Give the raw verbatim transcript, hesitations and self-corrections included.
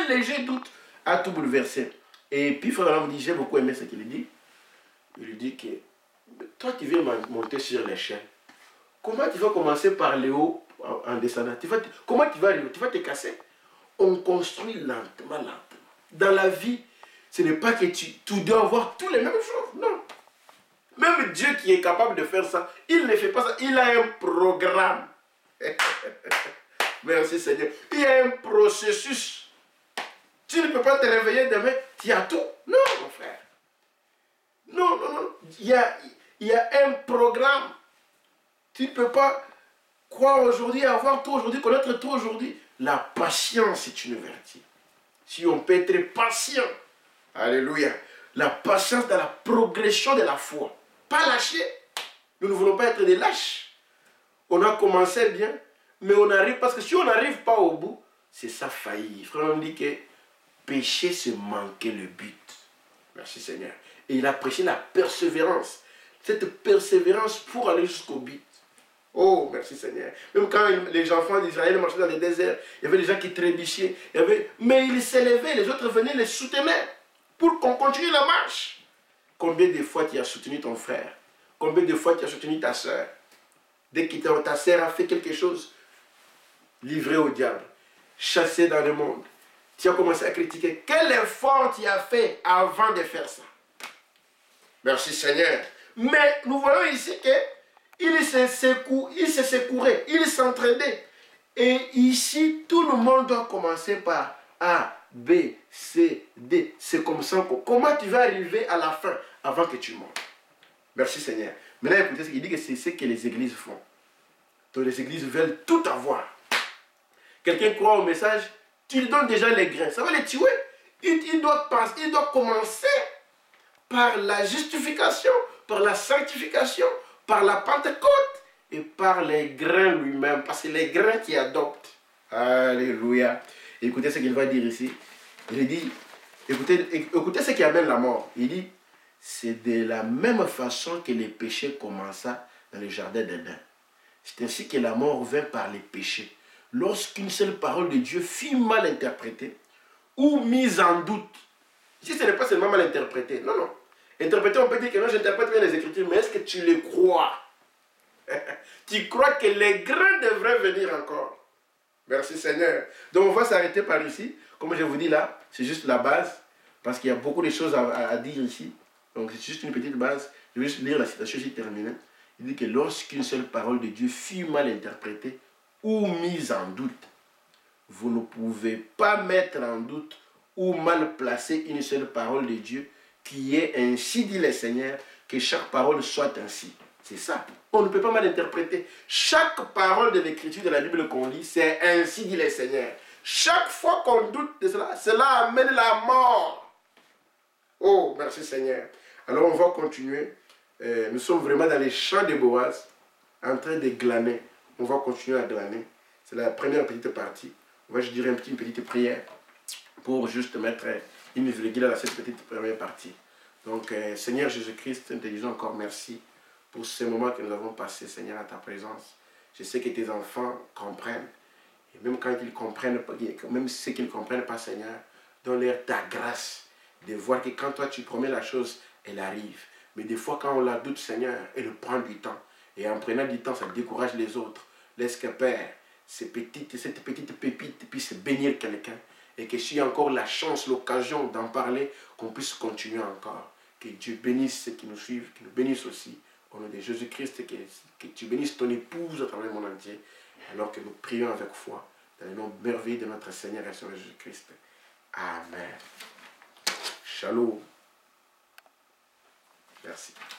un léger doute a tout bouleversé. Et puis Frère Branham dit, j'ai beaucoup aimé ce qu'il dit. Il lui dit que toi qui viens monter sur l'échelle, comment tu vas commencer par le haut en descendant? Tu vas, comment tu vas arriver? Tu vas te casser? On construit lentement, lentement. Dans la vie, ce n'est pas que tu, tu dois avoir tous les mêmes choses. Non. Même Dieu qui est capable de faire ça, il ne fait pas ça. Il a un programme. Merci Seigneur. Il y a un processus. Tu ne peux pas te réveiller demain, tu as tout. Non, mon frère. Non, non, non. Il y a, il y a un programme. Tu ne peux pas croire aujourd'hui, avoir tout aujourd'hui, connaître tout aujourd'hui. La patience est une vertu. Si on peut être patient, alléluia. La patience dans la progression de la foi. Pas lâcher. Nous ne voulons pas être des lâches. On a commencé bien, mais on arrive, parce que si on n'arrive pas au bout, c'est ça faillir. Frère, on dit que péché, c'est manquer le but. Merci Seigneur. Et il a prêché la persévérance. Cette persévérance pour aller jusqu'au but. Oh, merci Seigneur. Même quand les enfants d'Israël marchaient dans le désert, il y avait des gens qui trébuchaient. Il y avait... Mais ils s'élevaient, les autres venaient les soutenir pour qu'on continue la marche. Combien de fois tu as soutenu ton frère? Combien de fois tu as soutenu ta soeur? Dès que ta soeur a fait quelque chose, livré au diable, chassé dans le monde, tu as commencé à critiquer. Quel effort tu as fait avant de faire ça? Merci Seigneur. Mais nous voyons ici qu'il se secou, il se secourait, il s'entraidait. Et ici, tout le monde doit commencer par A, B, C, D. C'est comme ça. Comment tu vas arriver à la fin avant que tu montes? Merci Seigneur. Maintenant, écoutez ce qu'il dit, que c'est ce que les églises font. Donc les églises veulent tout avoir. Quelqu'un croit au message, tu lui donnes déjà les grains. Ça va les tuer. Il, il, doit penser, il doit commencer par la justification, par la sanctification, par la Pentecôte et par les grains lui-même. Parce que les grains qui adoptent. Alléluia. Écoutez ce qu'il va dire ici. Il dit, écoutez, écoutez ce qui amène la mort. Il dit, c'est de la même façon que les péchés commença dans le jardin d'Éden. C'est ainsi que la mort vint par les péchés. Lorsqu'une seule parole de Dieu fut mal interprétée ou mise en doute. Si ce n'est pas seulement mal interprété, non, non. Interprété, on peut dire que non, j'interprète bien les Écritures, mais est-ce que tu les crois? Tu crois que les grains devraient venir encore? Merci Seigneur. Donc on va s'arrêter par ici. Comme je vous dis là, c'est juste la base, parce qu'il y a beaucoup de choses à, à, à dire ici. Donc c'est juste une petite base. Je vais juste lire la citation ici terminée. Il dit que lorsqu'une seule parole de Dieu fut mal interprétée ou mise en doute, vous ne pouvez pas mettre en doute ou mal placer une seule parole de Dieu qui est ainsi dit le Seigneur, que chaque parole soit ainsi. C'est ça. On ne peut pas mal interpréter. Chaque parole de l'écriture de la Bible qu'on lit, c'est ainsi dit le Seigneur. Chaque fois qu'on doute de cela, cela amène la mort. Oh, merci Seigneur. Alors on va continuer. Euh, nous sommes vraiment dans les champs de Boaz, en train de glaner. On va continuer à glaner. C'est la première petite partie. On va, je dirais, une petite, une petite prière pour juste mettre une virgule à cette petite première partie. Donc, euh, Seigneur Jésus-Christ, nous te disons encore merci pour ce moment que nous avons passé, Seigneur, à ta présence. Je sais que tes enfants comprennent. Et même quand ils comprennent pas, même ceux qui ne comprennent pas, Seigneur, donne-leur ta grâce de voir que quand toi tu promets la chose, elle arrive. Mais des fois, quand on la doute, Seigneur, elle prend du temps. Et en prenant du temps, ça décourage les autres. Laisse que, Père, ces petites, cette petite pépite puisse bénir quelqu'un. Et que s'il y a encore la chance, l'occasion d'en parler, qu'on puisse continuer encore. Que Dieu bénisse ceux qui nous suivent, qu'il nous bénisse aussi. Au nom de Jésus-Christ, que, que tu bénisses ton épouse à travers le monde entier. Alors que nous prions avec foi, dans le nom merveilleux de notre Seigneur et Sauveur Jésus-Christ. Amen. Shalom. Merci.